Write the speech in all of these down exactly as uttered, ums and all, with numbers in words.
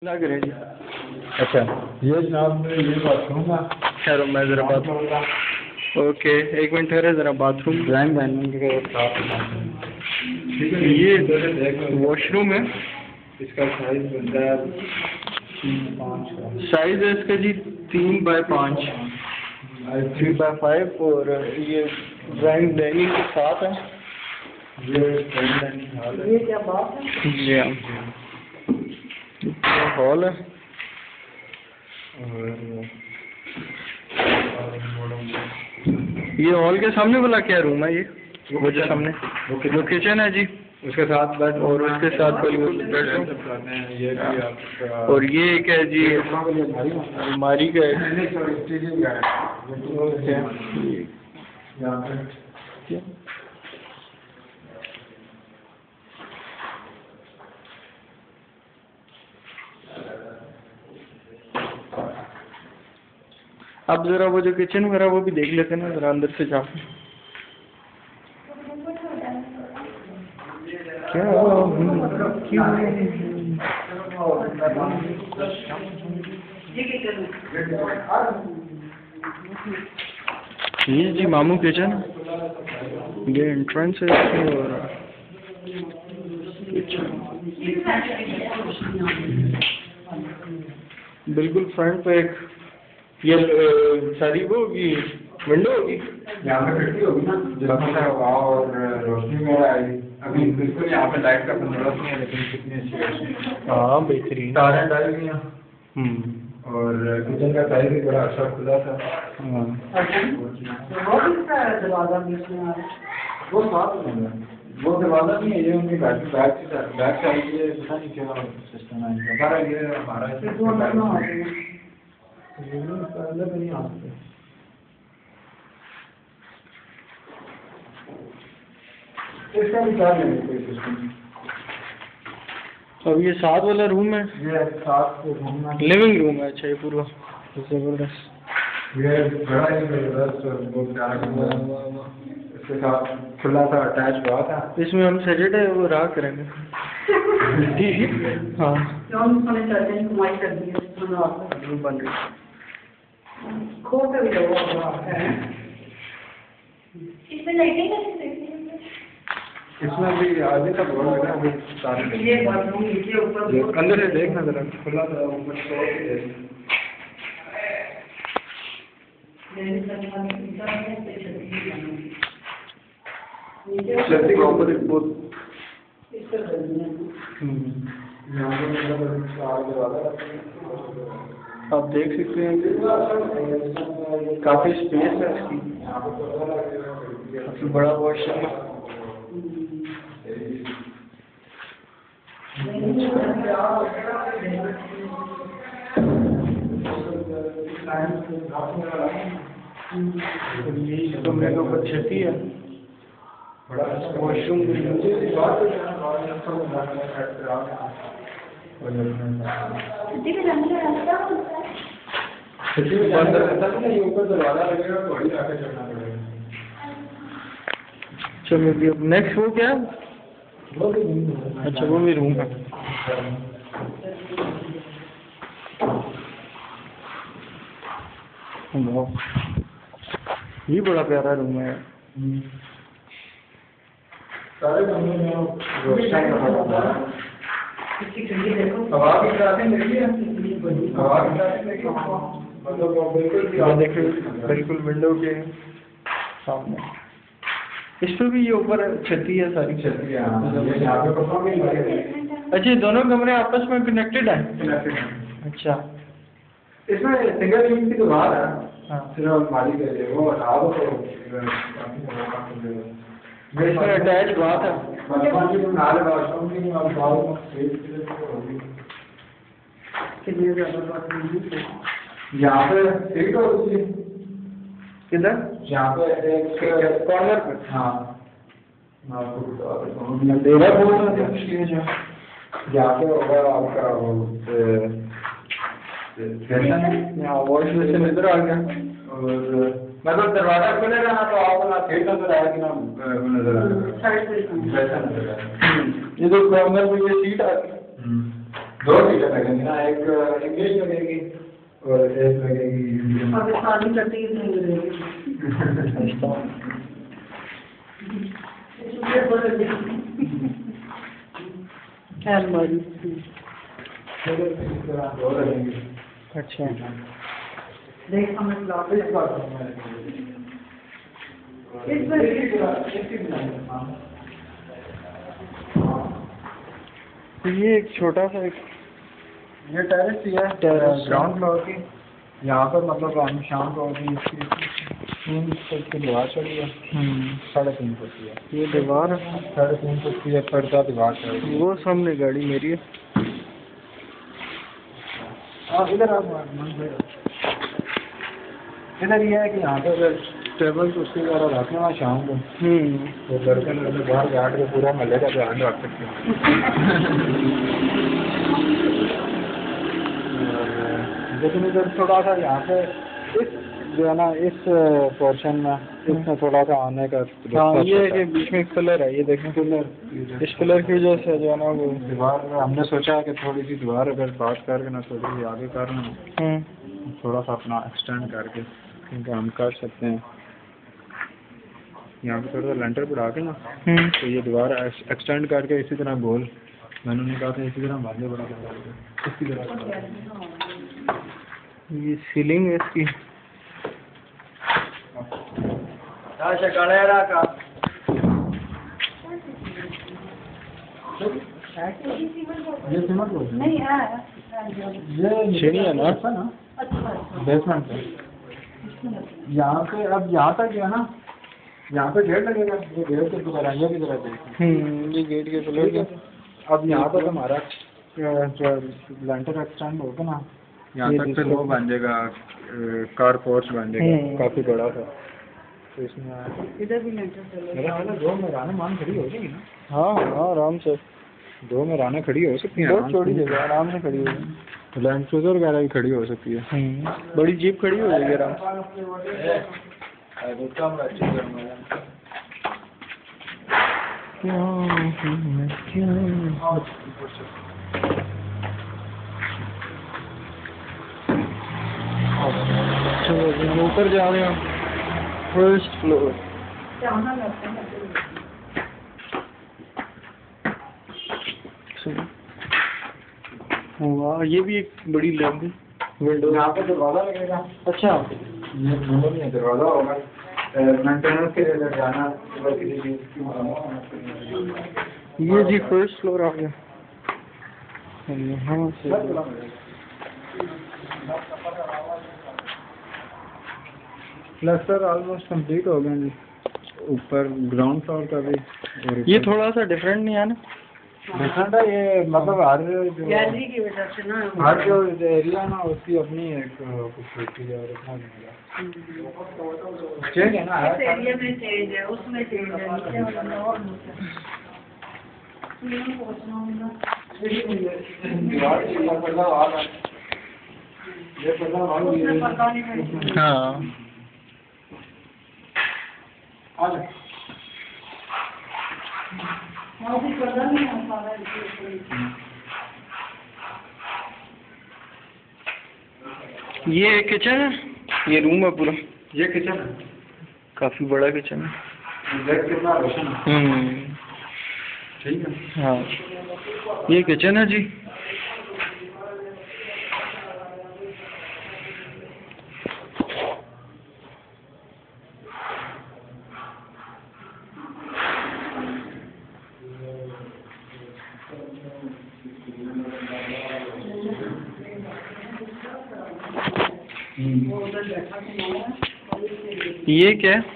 लग रहे जी। अच्छा, ये जनाब ये बाथरूम है। खैर मैं ज़रा बाथरूम ओके एक मिनट ठहरे ज़रा बाथरूम ड्राइंग बैनिंग के साथ ये वॉशरूम है। इसका साइज बनता है तीन पाँच का। साइज़ है इसका जी तीन बाय पाँच थ्री बाय फाइव और ये ड्राइंग डाइनिंग के साथ है। ये ड्राइंग डाइनिंग हॉल है। ये क्या बात है जी हाँ हॉल है और ये हॉल के सामने वाला क्या रूम है? ये वो जो सामने वो किचन है जी उसके साथ बेड और उसके साथ बिल्कुल बेडरूम। ये भी आपका और ये एक है जी अलमारी का है। अब जरा वो जो किचन वगैरह वो भी देख लेते हैं ना जरा अंदर से जाके। क्या ये जी मामू किचन ये एंट्रेंस है इसमें और बिल्कुल फ्रंट पे एक ये सारी वो होगी विंडो होगी। यहाँ पे खिड़की होगी ना जिसमें से हवा और रोशनी में आएगी। अभी बिल्कुल यहाँ पे लाइट का बंदोबस्त नहीं है लेकिन कितनी अच्छी रोशनी। हाँ बेहतरीन तारें डाली हुई हैं हम्म और किचन का साइज भी बड़ा अच्छा खुला था। हाँ वो साथ में वो दरवाजा नहीं है ये उनकी बैक बैक बैक साइड ये पता नहीं क्या सिस्टम है इनका। सारा ये हमारा पहले नहीं आते। इसका भी क्या लेंगे कोई सिस्टम। अब ये साथ वाला रूम है ये साथ रूम है लिविंग रूम है। अच्छा ये पूरा जबरदस्त ये बड़ा ही जबरदस्त और बहुत प्यारा इसके साथ खुला सा अटैच बाथ है। इसमें हम सैटरडे वो रहा करेंगे। हाँ बन रही इसमें लाइटिंग इसमें भी आगे का बोर्ड लगा अभी सारे ये बाथरूम नीचे ऊपर अंदर से देखना जरा खुला था ऊपर से छत्ती के ऊपर एक बहुत आप देख सकते हैं काफी स्पेस है इसकी। काफी बड़ा वॉशरूम है। कमरे के ऊपर छती है वॉशरूम चलो अब नेक्स्ट वो क्या है? अच्छा वो भी रूम है। ये बड़ा प्यारा रूम है। सारे कमरे में रोशनी हवा भी चलाते हैं हवा भी चलाते मतलब बिल्कुल देखिए बिल्कुल विंडो के सामने। इस पे भी ये ऊपर छती है सारी छती है। अच्छा दोनों कमरे आपस में कनेक्टेड है? कनेक्टेड है। अच्छा इसमें सिंगल यूनिट की दुकान है। हाँ सिर्फ मालिक के लिए वो हटा दो तो इसमें अटैच बात है। यहाँ पे सीट होगी किधर? यहाँ पे एक कॉर्नर पे। हाँ अंधेरा बहुत है इसलिए जो यहाँ पे होगा आपका वो यहाँ वॉश बेसिन इधर आ गया और मतलब दरवाजा खुलेगा ना तो आपको ना सीट नजर आएगी ना नजर आएगा। ये तो कॉर्नर में ये सीट आती है। दो सीटें लगेंगी ना, एक इंग्लिश लगेगी और एक लगेगी इंडियन। पाकिस्तानी चटनी कितनी मिलेगी? अलमारी दो लगेंगी। अच्छा देख हमें ब्लॉक इस बार ये एक छोटा सा एक ये टेरेस ही है, टेरेस ग्राउंड फ्लोर की। यहाँ पर मतलब हम शाम को अभी इसकी तीन फुट की दीवार चढ़ी है, साढ़े तीन फुट की है ये दीवार है, साढ़े तीन फुट की है पर्दा दीवार चढ़ी है। वो सामने गाड़ी मेरी है। हाँ इधर आप इधर ये है कि यहाँ पे अगर टेबल कुर्सी वगैरह रखना है शाम को तो लड़के लड़के बाहर बैठ के पूरा महल्ले का ध्यान रख सकते हैं। लेकिन इधर थोड़ा सा यहाँ पे इस जो है ना इस पोर्शन में इसमें थोड़ा सा आने का हाँ ये है कि बीच में कलर है, ये देखें कलर इस कलर की वजह से जो है ना वो दीवार हमने सोचा है कि थोड़ी सी दीवार अगर बात करके ना थोड़ी सी आगे करना थोड़ा सा अपना एक्सटेंड करके, क्योंकि हम कर सकते हैं यहाँ पे थोड़ा सा लेंटर बढ़ा के ना तो ये दीवार एक्सटेंड करके इसी तरह गोल मैंने उन्हें कहा था इसी तरह बांधे बड़ा इसी तरह। ये सीलिंग है इसकी। ये सीमेंट रोड नहीं है ये सीढ़ी है ना बेसमेंट पे यहाँ पे अब यहाँ तक है ना, यहाँ पे गेट लगेगा, ये गेट के तरह ये की तरह हम्म ये गेट के कलर का। अब यहाँ तक हमारा जो लेंटर एक्सटेंड होगा ना, यहाँ तक फिर वो बन जाएगा कार पोर्च बन जाएगा काफी बड़ा सा। तो इसमें इधर भी लेंटर चलेगा। मेरा हाल है दो मेराने मान खड़ी हो जाएगी ना, हाँ हाँ आराम से दो मेराने खड़ी हो सकती हैं, बहुत चौड़ी जगह आराम से खड़ी होगी। लैंड क्रूजर वगैरह भी खड़ी हो सकती है। बड़ी जीप खड़ी हो जाएगी आराम से। चलो हम ऊपर जा रहे हैं, फर्स्ट फ्लोर। वाह ये भी एक बड़ी लैब है। विंडो यहाँ पे दरवाजा लगेगा। अच्छा ये विंडो नहीं है, दरवाजा होगा मेंटेनेंस के लिए जाना किसी चीज की। ये जी फर्स्ट फ्लोर आ गया। यहाँ से प्लास्टर ऑलमोस्ट कंप्लीट हो गया जी, ऊपर ग्राउंड फ्लोर का भी। ये थोड़ा सा डिफरेंट नहीं है ना? डिफरेंट है ये, मतलब हर जो गैलरी की वजह से ना हर जो एरिया ना उसकी अपनी एक खूबसूरती है और इतना चेंज है ना, इस एरिया में चेंज है, उसमें चेंज है, नीचे वाला में और नीचे। दीवार के ऊपर पर्दा आ रहा है, ये पर्दा आ उसमें गया पता नहीं है। हाँ आ जा। वहाँ भी पर्दा नहीं आ पा रहा है। ये किचन है, ये रूम है पूरा। ये किचन है, काफी बड़ा किचन है। देख कितना रोशन है। हम्म ठीक है। हाँ ये किचन है जी। ये क्या है?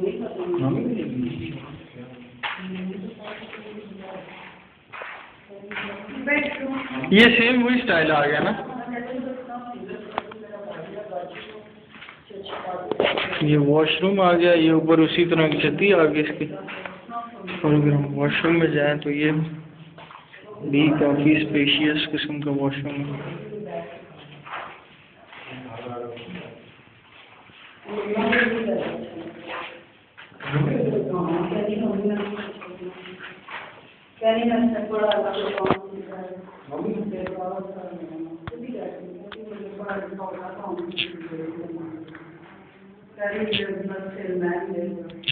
ये सेम वही स्टाइल आ गया ना? ये वॉशरूम आ गया, ये ऊपर उसी तरह की छत आ गई इसकी। और अगर हम वॉशरूम में जाएं तो ये भी काफी स्पेशियस किस्म का वॉशरूम है। कहीं ना से बड़ा लगा मम्मी कहीं ना से मैं